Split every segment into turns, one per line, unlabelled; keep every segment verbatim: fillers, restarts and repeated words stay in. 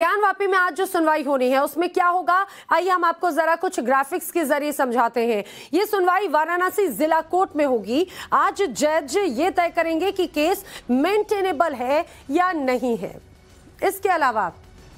ज्ञानवापी में आज जो सुनवाई होनी है उसमें क्या होगा, आइए हम आपको जरा कुछ ग्राफिक्स के जरिए समझाते हैं। ये सुनवाई वाराणसी जिला कोर्ट में होगी। आज जज ये तय करेंगे कि केस मेंटेनेबल है या नहीं है। इसके अलावा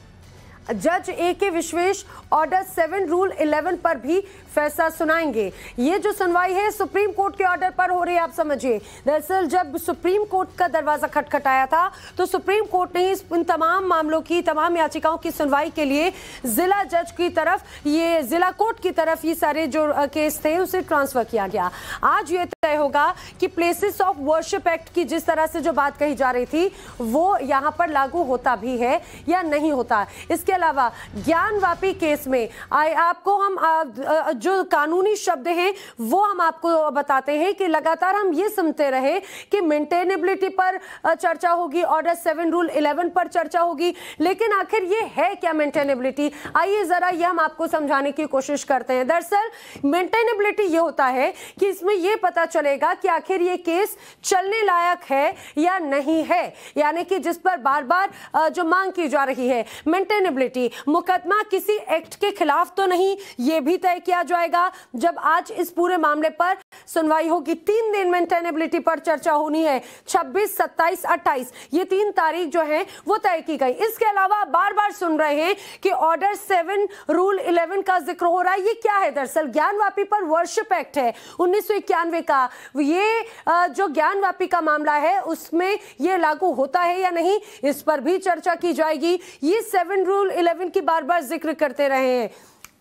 जज A K Vishwesh order seven rule eleven पर भी फैसला सुनाएंगे। ये जो सुनवाई है सुप्रीम कोर्ट के ऑर्डर पर हो रही है, आप समझिए। दरअसल जब सुप्रीम कोर्ट का दरवाजा खटखटाया था तो सुप्रीम कोर्ट ने इन तमाम मामलों की, तमाम याचिकाओं की सुनवाई के लिए जिला जज की तरफ, ये जिला कोर्ट की तरफ ये सारे जो केस थे उसे ट्रांसफर किया गया। आज ये तय होगा कि प्लेसेस ऑफ वर्शिप एक्ट की जिस तरह से जो बात कही जा रही थी वो यहाँ पर लागू होता भी है या नहीं होता। इसके अलावा ज्ञानवापी केस में आए आपको हम आ, जो कानूनी शब्द हैं वो हम आपको बताते हैं कि लगातार हम ये सुनते रहे कि मेंटेनेबिलिटी पर चर्चा होगी, ऑर्डर सेवन रूल इलेवन पर चर्चा होगी, लेकिन आखिर ये है क्या मेंटेनेबिलिटी? आइए जरा ये हम आपको समझाने की कोशिश करते हैं। दरअसल मेंटेनेबिलिटी ये होता है कि इसमें ये पता चलेगा कि आखिर ये केस चलने लायक है या नहीं है, यानी कि जिस पर बार बार जो मांग की जा रही है। मेंटेनेबिलिटी, मुकदमा किसी एक्ट के खिलाफ तो नहीं, ये भी तय किया जाएगा जब आज इस पूरे मामले पर सुनवाई होगी। तीन दिन मेंटेनेबिलिटी पर चर्चा होनी है, छब्बीस, सत्ताईस, अट्ठाईस, ये तीन तारीख जो है वो तय की गई। इसके अलावा बार बार सुन रहे हैं कि ऑर्डर सेवन रूल इलेवन का जिक्र हो रहा है। ये क्या है? दरअसल ज्ञानवापी पर वर्शिप एक्ट है उन्नीस सौ इक्यानवे का, ये जो ज्ञानवापी का मामला है उसमें ये लागू होता है या नहीं, इस पर भी चर्चा की जाएगी। ये सेवन रूल इलेवन की बार बार जिक्र करते रहे हैं।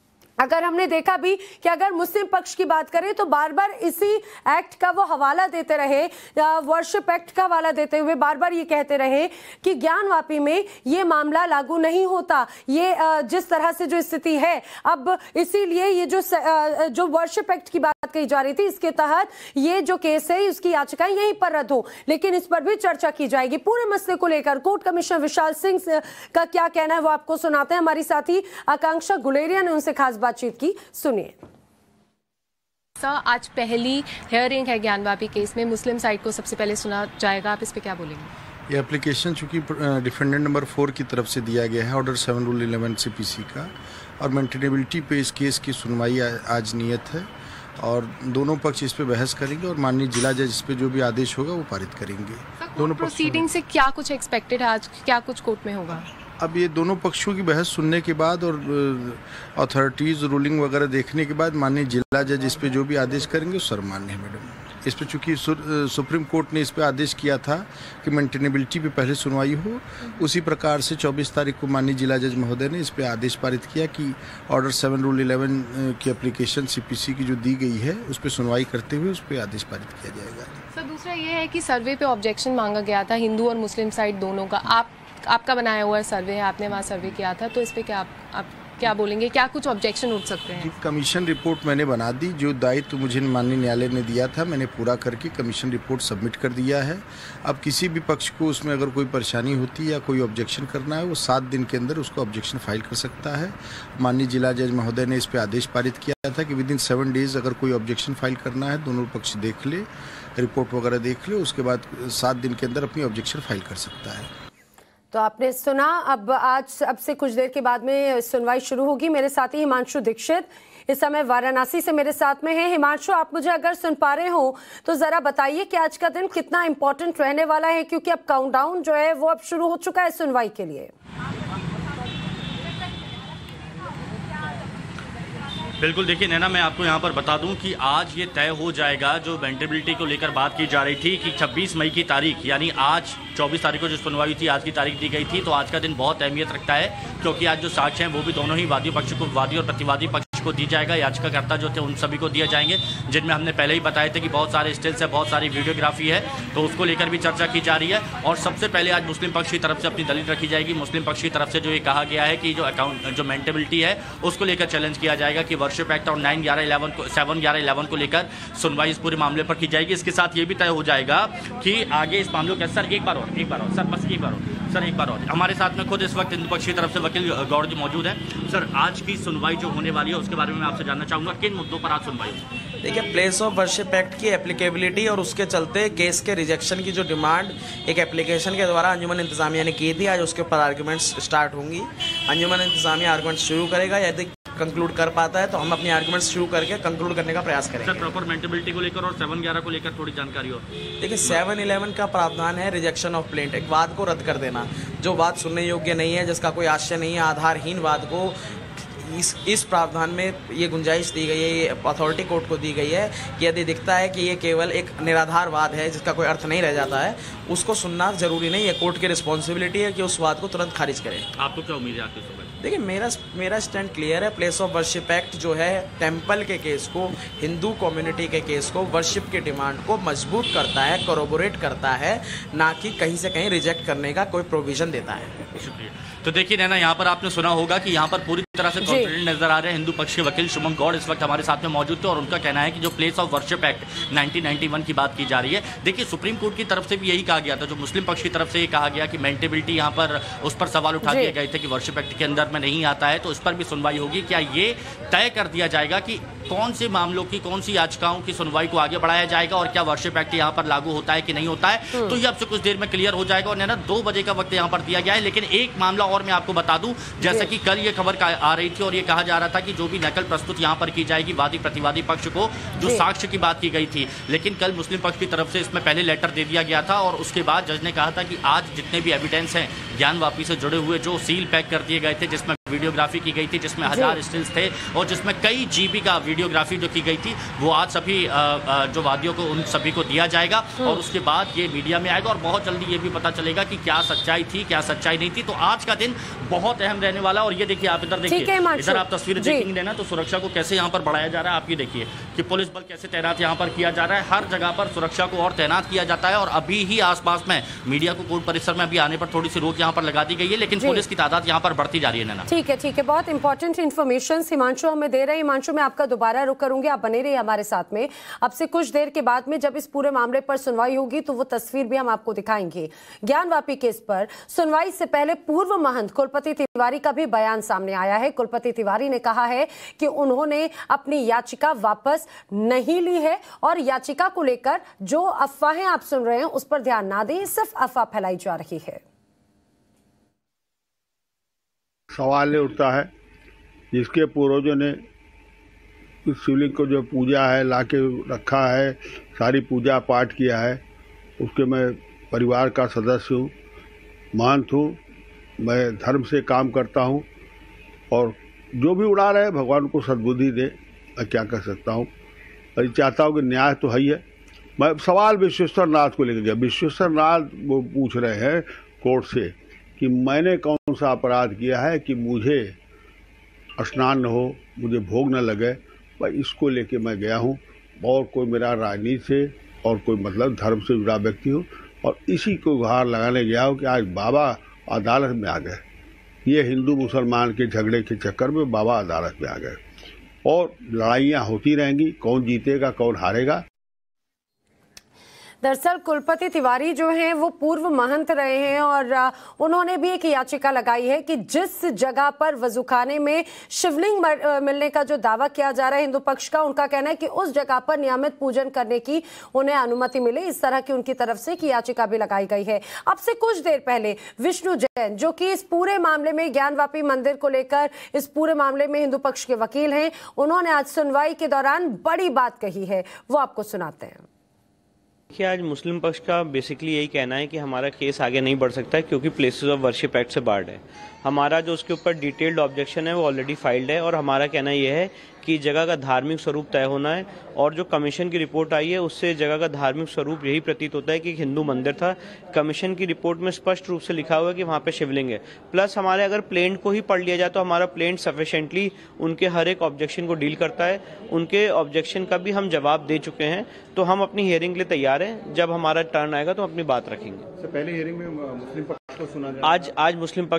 अगर हमने देखा भी कि अगर मुस्लिम पक्ष की बात करें तो बार बार इसी एक्ट का वो हवाला देते रहे, वर्शिप एक्ट का हवाला देते हुए बार बार ये कहते रहे कि ज्ञानवापी में ये मामला लागू नहीं होता, ये जिस तरह से जो स्थिति है अब, इसीलिए ये जो जो वर्शिप एक्ट की बात कही जा रही थी इसके तहत ये जो केस है उसकी याचिकाएं यहीं पर रद्द हो, लेकिन इस पर भी चर्चा की जाएगी। पूरे मसले को लेकर कोर्ट कमिश्नर विशाल सिंह का क्या कहना है वो आपको सुनाते हैं। हमारी साथी आकांक्षा गुलेरिया ने उनसे खास बातचीत की, सुनिए।
सर, आज पहली हियरिंग है ज्ञानवापी केस में, मुस्लिम साइड को सबसे पहले सुना जाएगा, आप इस पे क्या बोलेंगे?
ये एप्लीकेशन चूंकि डिफेंडेंट नंबर फोर की तरफ से दिया गया है order seven rule eleven CPC का, और मेंटेनेबिलिटी पे इस केस की सुनवाई आज नियत है और दोनों पक्ष इस पे बहस करेंगे और माननीय जिला जज इस पे जो भी आदेश होगा वो पारित करेंगे।
दोनों प्रोसीडिंग से क्या कुछ एक्सपेक्टेड है आज, क्या कुछ कोर्ट में होगा?
अब ये दोनों पक्षों की बहस सुनने के बाद और अथॉरिटीज़ रूलिंग वगैरह देखने के बाद माननीय जिला जज इस पे जो भी आदेश करेंगे सर्वमान्य है मैडम। इस पे चूंकि सुप्रीम कोर्ट ने इस पे आदेश किया था कि मेंटेनेबिलिटी पे पहले सुनवाई हो, उसी प्रकार से चौबीस तारीख को माननीय जिला जज महोदय ने इस पे आदेश पारित किया कि ऑर्डर सेवन रूल इलेवन की एप्लीकेशन सीपीसी की जो दी गई है उस पर सुनवाई करते हुए उस पर आदेश पारित किया जाएगा।
सर, दूसरा ये है कि सर्वे पे ऑब्जेक्शन मांगा गया था हिंदू और मुस्लिम साइड दोनों का, आप आपका बनाया हुआ सर्वे है, आपने वहाँ सर्वे किया था, तो इस पे क्या आप, आप क्या बोलेंगे, क्या कुछ ऑब्जेक्शन उठ सकते हैं?
कमीशन रिपोर्ट मैंने बना दी, जो दायित्व मुझे माननीय न्यायालय ने दिया था मैंने पूरा करके कमीशन रिपोर्ट सबमिट कर दिया है। अब किसी भी पक्ष को उसमें अगर कोई परेशानी होती है या कोई ऑब्जेक्शन करना है वो सात दिन के अंदर उसको ऑब्जेक्शन फाइल कर सकता है। माननीय जिला जज महोदय ने इस पर आदेश पारित किया था कि विद इन सेवन डेज अगर कोई ऑब्जेक्शन फाइल करना है दोनों पक्ष देख ले, रिपोर्ट वगैरह देख ले, उसके बाद सात दिन के अंदर अपनी ऑब्जेक्शन फाइल कर सकता है।
तो आपने सुना, अब आज अब से कुछ देर के बाद में सुनवाई शुरू होगी। मेरे साथी हिमांशु दीक्षित इस समय वाराणसी से मेरे साथ में है। हिमांशु, आप मुझे अगर सुन पा रहे हो तो जरा बताइए कि आज का दिन कितना इम्पोर्टेंट रहने वाला है, क्योंकि अब काउंटडाउन जो है वो अब शुरू हो चुका है सुनवाई के लिए।
बिल्कुल, देखिए नैना, मैं आपको यहाँ पर बता दूं कि आज ये तय हो जाएगा, जो मेंटेनेबिलिटी को लेकर बात की जा रही थी कि छब्बीस मई की तारीख, यानी आज चौबीस तारीख को जो सुनवाई थी आज की तारीख दी गई थी, तो आज का दिन बहुत अहमियत रखता है क्योंकि आज जो साक्ष्य हैं वो भी दोनों ही वादी पक्ष को, वादी और प्रतिवादी पक्ष को दी जाएगा। याचिकाकर्ता जो थे उन सभी को दिए जाएंगे, जिनमें हमने पहले ही बताए थे कि बहुत सारे स्टिल्स है, बहुत सारी वीडियोग्राफी है, तो उसको लेकर भी चर्चा की जा रही है। और सबसे पहले आज मुस्लिम पक्ष की तरफ से अपनी दलील रखी जाएगी। मुस्लिम पक्ष की तरफ से जो ये कहा गया है कि जो अकाउंट जो मेंटेनेबिलिटी है उसको लेकर चैलेंज किया जाएगा कि वर्शिप एक्ट और नाइन ग्यारह इलेवन को सेवन ग्यारह इलेवन को लेकर सुनवाई इस पूरे मामले पर की जाएगी। इसके साथ ये भी तय हो जाएगा कि आगे इस मामले को, सर एक बार और एक बार और सर बस एक बार और सर एक बार और हमारे साथ में खुद इस वक्त हिंदू पक्ष की तरफ से वकील गौड़ जी मौजूद हैं। सर, आज की सुनवाई जो होने वाली है उसके बारे में मैं आपसे जानना चाहूँगा, किन मुद्दों पर आज सुनवाई होगी?
देखिए, प्लेस ऑफ वर्शिप एक्ट की एप्लीकेबिलिटी और उसके चलते केस के रिजेक्शन की जो डिमांड एक एप्लीकेशन के द्वारा अंजुमन इंतजामिया ने की थी, आज उसके ऊपर आर्गुमेंट्स स्टार्ट होंगी। अंजुमन इंतजामिया आर्गुमेंट्स शुरू करेगा, यदि कंक्लूड कर पाता है तो हम अपनी आर्गुमेंट्स शुरू करके कंक्लूड करने का प्रयास करेंगे।
सर, प्रॉपर मेंटेबिलिटी को लेकर और सेवन ग्यारह को लेकर थोड़ी जानकारी हो।
देखिए, सेवन इलेवन का प्रावधान है रिजेक्शन ऑफ प्लेंट, एक वाद को रद्द कर देना। जो वाद सुनने योग्य नहीं है, जिसका कोई आशय नहीं है, आधारहीन वाद को इस इस प्रावधान में ये गुंजाइश दी गई है, ये अथॉरिटी कोर्ट को दी गई है कि यदि दिखता है कि ये केवल एक निराधार वाद है जिसका कोई अर्थ नहीं रह जाता है, उसको सुनना जरूरी नहीं है। कोर्ट की रिस्पॉन्सिबिलिटी है कि उस वाद को तुरंत खारिज करें।
आपको क्या उम्मीद है आपके सुबह?
देखिए, मेरा मेरा स्टैंड क्लियर है। प्लेस ऑफ वर्शिप एक्ट जो है टेम्पल के केस को, हिंदू कम्युनिटी के केस को, वर्शिप की डिमांड को मजबूत करता है, कोरोबोरेट करता है, ना कि कहीं से कहीं रिजेक्ट करने का कोई प्रोविजन देता है।
शुक्रिया। तो देखिए नैना, यहाँ पर आपने सुना होगा कि यहाँ पर पूरी तरह से कॉन्फिडेंट नजर आ रहे हैं हिंदू पक्ष के वकील शुभम गौड़ इस वक्त हमारे साथ में मौजूद थे और उनका कहना है कि जो place of worship act nineteen ninety one की बात की जा रही है, देखिए सुप्रीम कोर्ट की तरफ से भी यही कहा गया था, जो मुस्लिम पक्ष की तरफ से ये कहा गया कि मेंटेबिलिटी यहाँ पर उस पर सवाल उठा दिए गए थे कि वर्शिप एक्ट के अंदर में नहीं आता है, तो इस पर भी सुनवाई होगी। क्या ये तय कर दिया जाएगा कि कौन से मामलों की, कौन सी याचिकाओं की सुनवाई को आगे बढ़ाया जाएगा और क्या वर्शिप एक्ट यहाँ पर लागू होता है कि नहीं होता है, तो ये अब से कुछ देर में क्लियर हो जाएगा। और नैना, दो बजे का वक्त यहाँ पर दिया गया है, लेकिन एक मामला और मैं आपको बता दूं, जैसा कि कल ये खबर आ रही थी और ये कहा जा रहा था कि जो भी नकल प्रस्तुत यहाँ पर की जाएगी वादी प्रतिवादी पक्ष को, जो साक्ष्य की बात की गई थी, लेकिन कल मुस्लिम पक्ष की तरफ से इसमें पहले लेटर दे दिया गया था और उसके बाद जज ने कहा था कि आज जितने भी एविडेंस हैं ज्ञान वापी से जुड़े हुए, जो सील पैक कर दिए गए थे, जिसमें वीडियोग्राफी की गई थी, जिसमें हजार स्टिल्स थे और जिसमें कई जीबी का वीडियोग्राफी जो की गई थी, वो आज सभी जो वादियों को, उन सभी को दिया जाएगा और उसके बाद ये मीडिया में आएगा और बहुत जल्दी ये भी पता चलेगा कि क्या सच्चाई थी, क्या सच्चाई नहीं थी। तो आज का दिन बहुत अहम रहने वाला। और ये देखिए, आप इधर देखिए, इधर आप तस्वीरें देखेंगे देना, तो सुरक्षा को कैसे यहाँ पर बढ़ाया जा रहा है। आप ये देखिए कि पुलिस बल कैसे तैनात यहाँ पर किया जा रहा है, हर जगह पर सुरक्षा को और तैनात किया जाता है। और अभी ही आसपास में मीडिया को कोर्ट परिसर में अभी आने पर थोड़ी सी रोक यहाँ पर लगा दी गई है, लेकिन पुलिस की तादाद यहाँ पर बढ़ती जा रही है। नैना,
ठीक है, ठीक है, बहुत इंपॉर्टेंट इन्फॉर्मेशन हिमांशु हमें दे रहे हैं। हिमांशु, मैं आपका दोबारा रुक करूंगी, आप बने रहिए हमारे साथ में। अब से कुछ देर के बाद में जब इस पूरे मामले पर सुनवाई होगी तो वो तस्वीर भी हम आपको दिखाएंगे। ज्ञानवापी केस पर सुनवाई से पहले पूर्व महंत कुलपति तिवारी का भी बयान सामने आया है। कुलपति तिवारी ने कहा है कि उन्होंने अपनी याचिका वापस नहीं ली है और याचिका को लेकर जो अफवाहें आप सुन रहे हैं उस पर ध्यान ना दें, सिर्फ अफवाह फैलाई जा रही है।
सवाल ये उठता है, जिसके पूर्वजों ने इस शिवलिंग को जो पूजा है ला के रखा है, सारी पूजा पाठ किया है, उसके मैं परिवार का सदस्य हूँ, महंत हूँ, मैं धर्म से काम करता हूँ और जो भी उड़ा रहे भगवान को सद्बुद्धि दे, मैं क्या कर सकता हूँ। मैं चाहता हूँ कि न्याय तो है ही है। मैं सवाल विश्वेश्वर नाथ को लेकर गया। विश्वेश्वर नाथ वो पूछ रहे हैं कोर्ट से कि मैंने कौन सा अपराध किया है कि मुझे स्नान न हो, मुझे भोग न लगे। भाई, इसको लेके मैं गया हूँ और कोई मेरा राजनीति से और कोई मतलब धर्म से जुड़ा व्यक्ति हो और इसी को गुहार लगाने गया हूँ कि आज बाबा अदालत में आ गए। ये हिंदू मुसलमान के झगड़े के चक्कर में बाबा अदालत में आ गए और लड़ाइयाँ होती रहेंगी, कौन जीतेगा कौन हारेगा।
दरअसल कुलपति तिवारी जो हैं वो पूर्व महंत रहे हैं और उन्होंने भी एक याचिका लगाई है कि जिस जगह पर वजूखाने में शिवलिंग मिलने का जो दावा किया जा रहा है हिंदू पक्ष का, उनका कहना है कि उस जगह पर नियमित पूजन करने की उन्हें अनुमति मिले। इस तरह की उनकी तरफ से की याचिका भी लगाई गई है। अब से कुछ देर पहले विष्णु जैन, जो कि इस पूरे मामले में ज्ञानवापी मंदिर को लेकर इस पूरे मामले में हिंदू पक्ष के वकील हैं, उन्होंने आज सुनवाई के दौरान बड़ी बात कही है, वो आपको सुनाते हैं।
देखिए, आज मुस्लिम पक्ष का बेसिकली यही कहना है कि हमारा केस आगे नहीं बढ़ सकता है क्योंकि प्लेसेस ऑफ वर्शिप एक्ट से बार्ड है। हमारा जो उसके ऊपर डिटेल्ड ऑब्जेक्शन है वो ऑलरेडी फाइल्ड है और हमारा कहना यह है कि जगह का धार्मिक स्वरूप तय होना है और जो कमीशन की रिपोर्ट आई है उससे जगह का धार्मिक स्वरूप यही प्रतीत होता है कि एक हिंदू मंदिर था। कमीशन की रिपोर्ट में स्पष्ट रूप से लिखा हुआ है कि वहाँ पे शिवलिंग है। प्लस हमारे अगर प्लेंट को ही पढ़ लिया जाए तो हमारा प्लेंट सफिशिएंटली उनके हर एक ऑब्जेक्शन को डील करता है। उनके ऑब्जेक्शन का भी हम जवाब दे चुके हैं, तो हम अपनी हियरिंग के लिए तैयार हैं। जब हमारा टर्न आएगा तो अपनी बात रखेंगे।
पहले हियरिंग में मुस्लिम पक्ष को सुना
आज आज मुस्लिम पक्ष अपना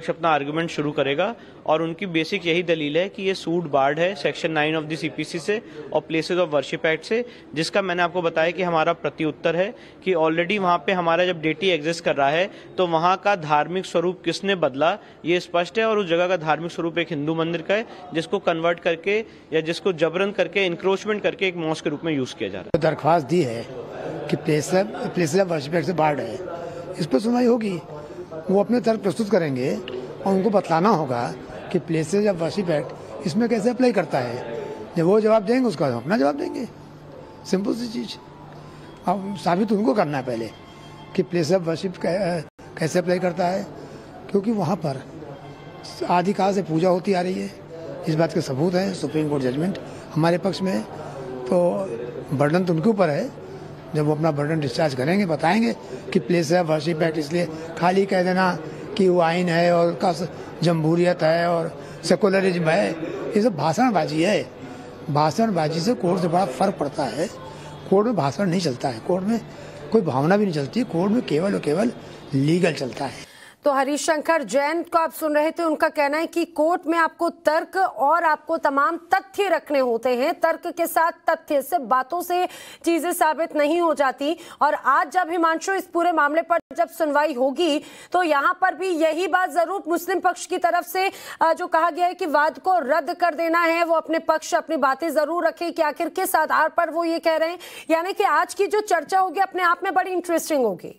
आर्गुमेंट शुरू करेगा और उनकी बेसिक यही दलील है कि ये सूट बार्ड है section nine of the CPC से और प्लेसेस ऑफ वर्शिप एक्ट से, जिसका मैंने आपको बताया कि हमारा प्रत्युत्तर है कि ऑलरेडी वहाँ पे हमारा जब डेटी एग्जिस्ट कर रहा है तो वहाँ का धार्मिक स्वरूप किसने बदला ये स्पष्ट है, और उस जगह का धार्मिक स्वरूप एक हिंदू मंदिर का है जिसको कन्वर्ट करके या जिसको जबरन करके इंक्रोचमेंट करके एक मॉस्क के रूप में यूज किया जा रहा है।
दरख्वास्त दी है कि places places of worship act से बार्ड है, इस पर सुनवाई होगी, वो अपने तर्क प्रस्तुत करेंगे और उनको बतलाना होगा कि प्लेसेस ऑफ वर्शिप एक्ट इसमें कैसे अप्लाई करता है। जब वो जवाब देंगे उसका अपना जवाब देंगे, सिंपल सी चीज। अब साबित उनको करना है पहले कि प्लेस ऑफ वर्शिप कैसे अप्लाई करता है, क्योंकि वहाँ पर आदिकाल से पूजा होती आ रही है, इस बात के सबूत है, सुप्रीम कोर्ट जजमेंट हमारे पक्ष में है। तो बर्डन तो उनके ऊपर है, जब वो अपना बर्डन डिस्चार्ज करेंगे बताएंगे कि प्लेस ऑफ वर्शिप एक्ट, इसलिए खाली कह देना कि वो आइन है और का जमहूरियत है और सेकुलरिज्म है, ये सब भाषणबाजी है। भाषणबाजी से कोर्ट से बड़ा फर्क पड़ता है। कोर्ट में भाषण नहीं चलता है, कोर्ट में कोई भावना भी नहीं चलती, कोर्ट में केवल और केवल लीगल चलता है।
तो हरिशंकर जैन को आप सुन रहे थे, उनका कहना है कि कोर्ट में आपको तर्क और आपको तमाम तथ्य रखने होते हैं, तर्क के साथ तथ्य से बातों से चीजें साबित नहीं हो जाती। और आज जब हिमांशु इस पूरे मामले पर जब सुनवाई होगी तो यहाँ पर भी यही बात जरूर मुस्लिम पक्ष की तरफ से जो कहा गया है कि वाद को रद्द कर देना है, वो अपने पक्ष अपनी बातें जरूर रखें कि आखिर किस आधार पर वो ये कह रहे हैं। यानी कि आज की जो चर्चा होगी अपने आप में बड़ी इंटरेस्टिंग होगी।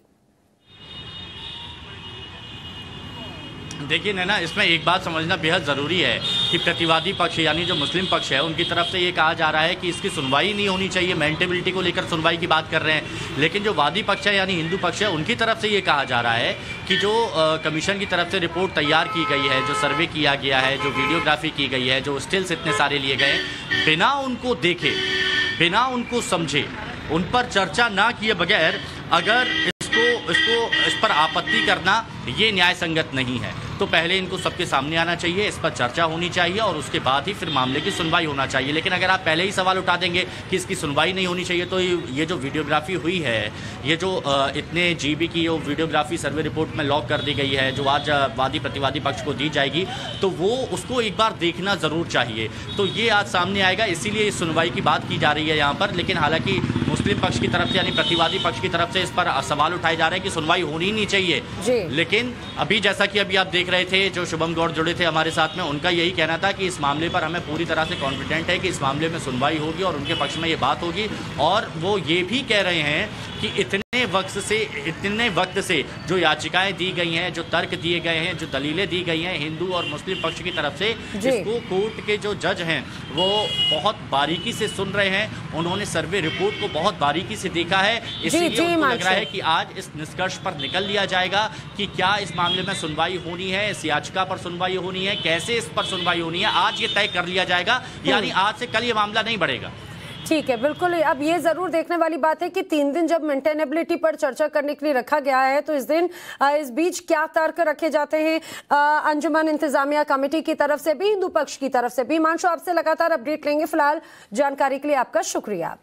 देखिए नैना, इसमें एक बात समझना बेहद ज़रूरी है कि प्रतिवादी पक्ष यानी जो मुस्लिम पक्ष है उनकी तरफ से ये कहा जा रहा है कि इसकी सुनवाई नहीं होनी चाहिए, मेंटेबिलिटी को लेकर सुनवाई की बात कर रहे हैं। लेकिन जो वादी पक्ष है यानी हिंदू पक्ष है उनकी तरफ से ये कहा जा रहा है कि जो आ, कमीशन की तरफ से रिपोर्ट तैयार की गई है, जो सर्वे किया गया है, जो वीडियोग्राफी की गई है, जो स्टिल्स इतने सारे लिए गए, बिना उनको देखे, बिना उनको समझे, उन पर चर्चा ना किए बगैर अगर इसको इसको इस पर आपत्ति करना ये न्याय संगत नहीं है। तो पहले इनको सबके सामने आना चाहिए, इस पर चर्चा होनी चाहिए और उसके बाद ही फिर मामले की सुनवाई होना चाहिए। लेकिन अगर आप पहले ही सवाल उठा देंगे कि इसकी सुनवाई नहीं होनी चाहिए तो ये जो वीडियोग्राफी हुई है, ये जो इतने जीबी की जो वीडियोग्राफी सर्वे रिपोर्ट में लॉक कर दी गई है, जो आज वादी प्रतिवादी पक्ष को दी जाएगी, तो वो उसको एक बार देखना ज़रूर चाहिए। तो ये आज सामने आएगा, इसीलिए इस सुनवाई की बात की जा रही है यहाँ पर। लेकिन हालांकि मुस्लिम पक्ष की तरफ से यानी प्रतिवादी पक्ष की तरफ से इस पर सवाल उठाए जा रहे हैं कि सुनवाई होनी ही नहीं चाहिए। लेकिन अभी जैसा कि अभी आप देख रहे थे, जो शुभम गौड़ जुड़े थे हमारे साथ में, उनका यही कहना था कि इस मामले पर हमें पूरी तरह से कॉन्फिडेंट है कि इस मामले में सुनवाई होगी और उनके पक्ष में ये बात होगी। और वो ये भी कह रहे हैं कि इतने वक्त से इतने वक्त से जो याचिकाएं दी गई हैं, जो तर्क दिए गए हैं, जो दलीलें दी गई हैं हिंदू और मुस्लिम पक्ष की तरफ से, इसको कोर्ट के जो जज हैं वो बहुत बारीकी से सुन रहे हैं। उन्होंने सर्वे रिपोर्ट को बहुत बारीकी से देखा है, इसलिए उनको लग रहा है कि आज इस निष्कर्ष पर निकल लिया जाएगा कि क्या इस मामले में सुनवाई होनी है, इस याचिका पर सुनवाई होनी है, कैसे इस पर सुनवाई होनी है, आज ये तय कर लिया जाएगा। यानी आज से कल ये मामला नहीं बढ़ेगा।
ठीक है, बिल्कुल। अब ये जरूर देखने वाली बात है कि तीन दिन जब मेंटेनेबिलिटी पर चर्चा करने के लिए रखा गया है तो इस दिन इस बीच क्या तर्क रखे जाते हैं अंजुमन इंतजामिया कमेटी की तरफ से भी, हिंदू पक्ष की तरफ से भी। हिमांशु, आपसे लगातार अपडेट लेंगे। फिलहाल जानकारी के लिए आपका शुक्रिया।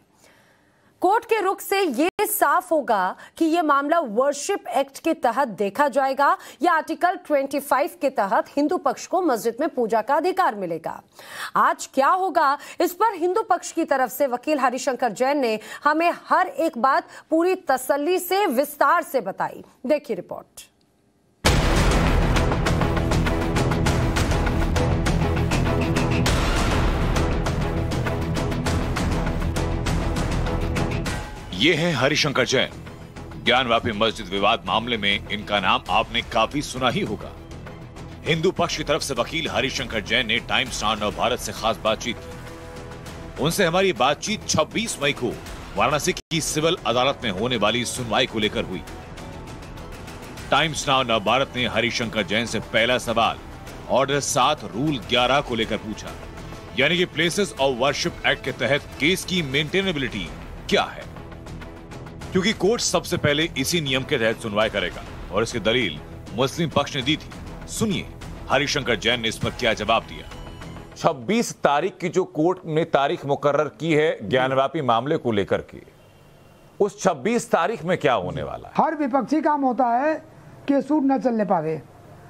कोर्ट के रुख से ये साफ होगा कि ये मामला वर्शिप एक्ट के तहत देखा जाएगा या आर्टिकल पच्चीस के तहत हिंदू पक्ष को मस्जिद में पूजा का अधिकार मिलेगा। आज क्या होगा, इस पर हिंदू पक्ष की तरफ से वकील हरिशंकर जैन ने हमें हर एक बात पूरी तसल्ली से विस्तार से बताई। देखिए रिपोर्ट।
ये है हरिशंकर जैन। ज्ञानवापी मस्जिद विवाद मामले में इनका नाम आपने काफी सुना ही होगा। हिंदू पक्ष की तरफ से वकील हरिशंकर जैन ने टाइम्स नाउ नव भारत से खास बातचीत की। उनसे हमारी बातचीत छब्बीस मई को वाराणसी की सिविल अदालत में होने वाली सुनवाई को लेकर हुई। टाइम्स नाउ नव भारत ने हरिशंकर जैन से पहला सवाल ऑर्डर सात रूल ग्यारह को लेकर पूछा, यानी कि प्लेसेस ऑफ वर्शिप एक्ट के तहत केस की मेंटेनेबिलिटी क्या है, क्योंकि कोर्ट सबसे पहले इसी नियम के तहत सुनवाई करेगा और इसकी दलील मुस्लिम पक्ष ने दी थी। सुनिए हरिशंकर जैन ने इस पर क्या जवाब दिया।
छब्बीस तारीख की जो कोर्ट ने तारीख मुकर्रर की है ज्ञानवापी मामले को लेकर के, उस छब्बीस तारीख में क्या होने वाला है?
हर विपक्षी काम होता है कि सूट न चलने पावे।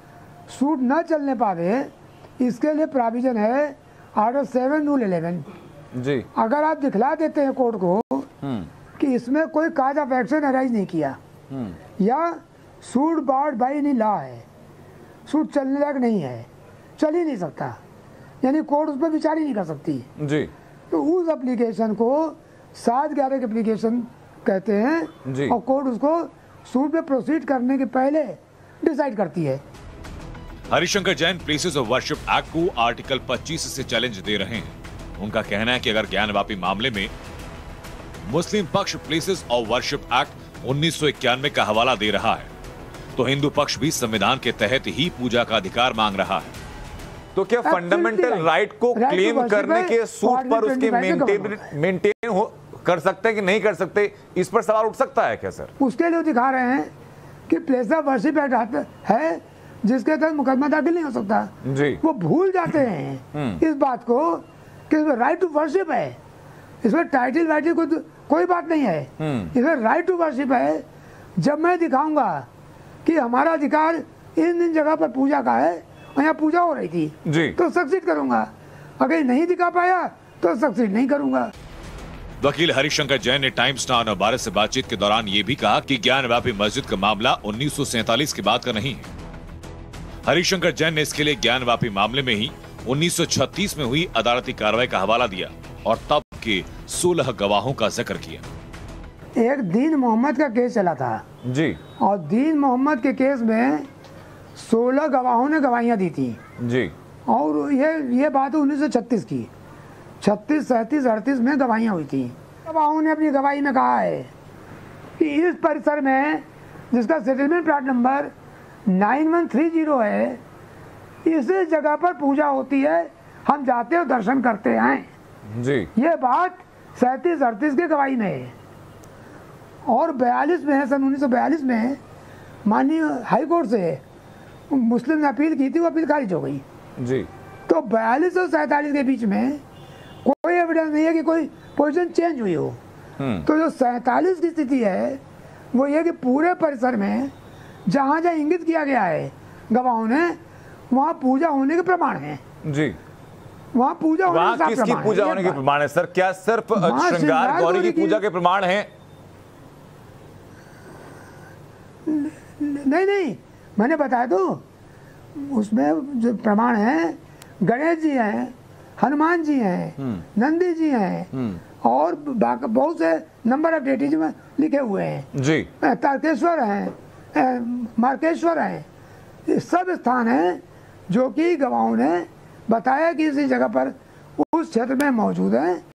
सूट न चलने पावे, इसके लिए प्रोविजन है आर्डर सेवन रूल इलेवन
जी।
अगर आप दिखला देते हैं कोर्ट को कि इसमें कोई काज ऑफ एक्शन अराइज नहीं किया या suit barred by any law है, सूट चलने लायक नहीं है, चल ही नहीं सकता, यानी कोर्ट उस पर विचार ही नहीं कर सकती
जी,
तो उस एप्लीकेशन को सात ग्यारह की एप्लीकेशन कहते हैं
जी।
और कोर्ट उसको सूट पे प्रोसीड करने के पहले डिसाइड करती है।
Harishankar Jain places of worship act को आर्टिकल पच्चीस से चैलेंज दे रहे हैं। उनका कहना है कि अगर ज्ञानवापी मामले में मुस्लिम पक्ष प्लेसेस ऑफ वर्शिप एक्ट उन्नीस सौ इक्यानवे का हवाला दे रहा है तो हिंदू पक्ष भी संविधान के तहत ही पूजा का अधिकार मांग रहा है।
तो क्या फंडामेंटल राइट को क्लेम करने के सूट पर उसके मेंटेन मेंटेन हो कर सकते हैं कि नहीं कर सकते, इस पर सवाल उठ सकता है क्या सर?
उसके लिए दिखा रहे हैं कि प्लेस ऑफ वर्शिप एक्ट है जिसके तहत मुकदमा दाखिल नहीं हो सकता
जी।
वो भूल जाते हैं इस बात को कि इसमें राइट टू वर्शिप है, इसमें टाइटल वाइटल को कोई बात नहीं है, इसमें राइट टू वर्शिप है। जब मैं दिखाऊंगा कि हमारा अधिकार इन इन जगह पर पूजा का है और यहाँ पूजा हो रही थी
जी।
तो सक्सीड करूंगा, अगर नहीं दिखा पाया तो सक्सीड नहीं करूंगा।
वकील हरिशंकर जैन ने टाइम्स नाउ भारत से बातचीत के दौरान ये भी कहा कि ज्ञानवापी मस्जिद का मामला उन्नीस सौ सैंतालीस के बाद का नहीं है। हरिशंकर जैन ने इसके लिए ज्ञानवापी मामले में ही उन्नीस सौ छत्तीस में हुई अदालती कार्रवाई का हवाला दिया और तब के सोलह गवाहों का जिक्र किया।
एक दीन मोहम्मद का केस चला था
जी,
और दीन मोहम्मद के केस में सोलह गवाहों ने गवाहियां दी थी
जी,
और ये ये बात है उन्नीस सौ छत्तीस की, छत्तीस सैंतीस अड़तीस में गवाहियां हुई थी। गवाहों ने अपनी गवाही में कहा है कि इस परिसर में जिसका settlement plot number nine one three zero है, इस जगह पर पूजा होती है, हम जाते और दर्शन करते हैं
जी।
ये बात सैंतीस अड़तीस की गवाही में है। और बयालीस में सन उन्नीस सौ बयालीस में माननीय हाई कोर्ट से मुस्लिम ने अपील की थी, वो अपील खारिज हो गई
जी।
तो बयालीस और सैंतालीस के बीच में कोई एविडेंस नहीं है कि कोई पोजीशन चेंज हुई हो। तो जो सैंतालीस की स्थिति है वो ये कि पूरे परिसर में जहाँ जहाँ इंगित किया गया है गवाहों ने, वहाँ पूजा होने के प्रमाण हैं
जी।
वहाँ पूजा होने
वहाँ
के
किसकी
प्रमाण
पूजा
है,
होने के प्रमाण है सर? क्या सिर्फ श्रृंगार गौरी की पूजा के प्रमाण हैं?
नहीं नहीं, मैंने बताया तो उसमें जो प्रमाण है, गणेश जी हैं, हनुमान जी हैं, नंदी जी हैं और बहुत से नंबर ऑफ डेटीज में लिखे हुए हैं
जी।
तारकेश्वर हैं, मार्केश्वर हैं, ये सब स्थान हैं जो कि गवाहों ने बताया कि इसी जगह पर उस क्षेत्र में मौजूद हैं।